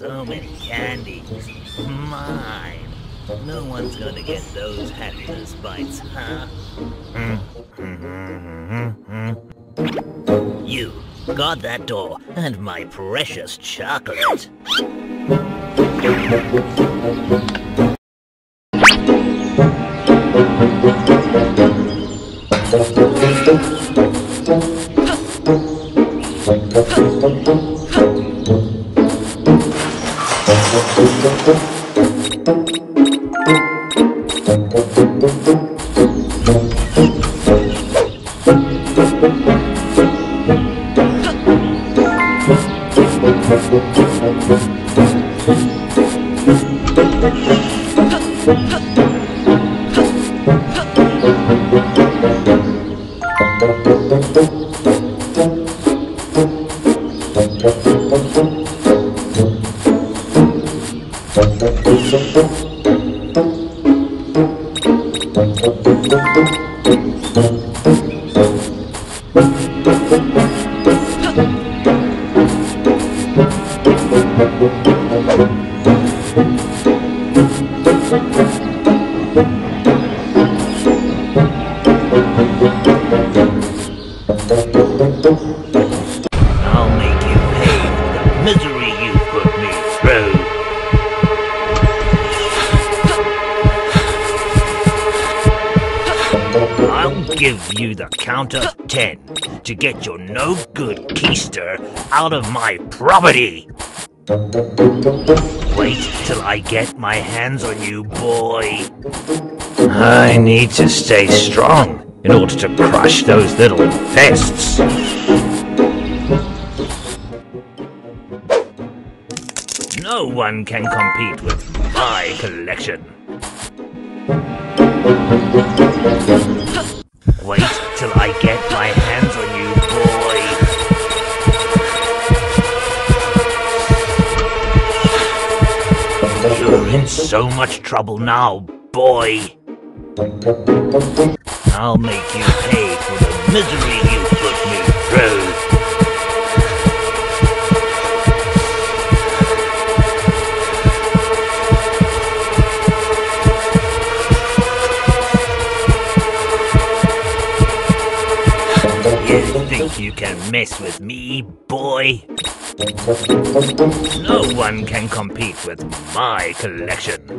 so many candies. Mine. No one's gonna get those happiness bites, huh? You, guard that door, and my precious chocolate. I'll make you pay for the misery you put me through. I'll give you the count of 10 to get your no-good keister out of my property. Wait till I get my hands on you, boy. I need to stay strong in order to crush those little pests. No one can compete with my collection. Wait till I get my hands on you, boy. You're in so much trouble now, boy. I'll make you pay for the misery you put me through. You think you can mess with me, boy? No one can compete with my collection.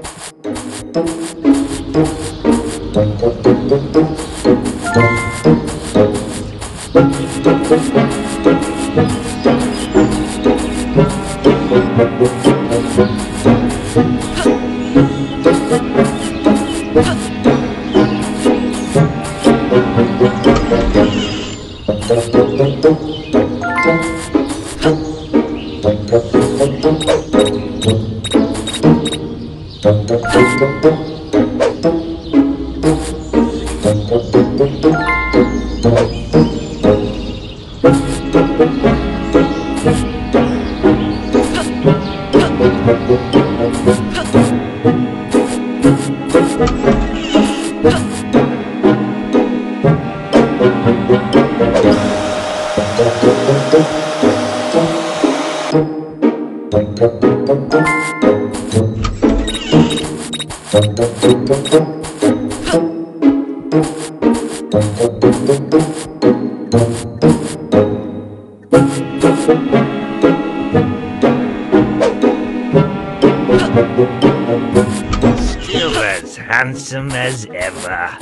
Still as handsome as ever.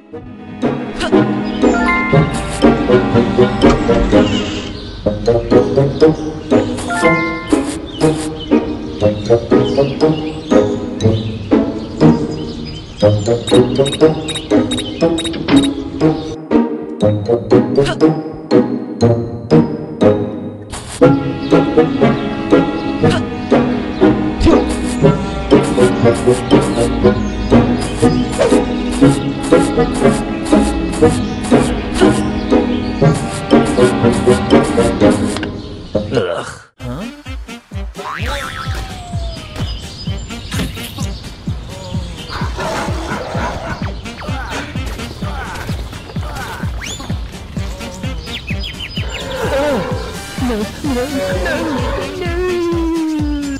Ugh. Huh? No, no, no, no.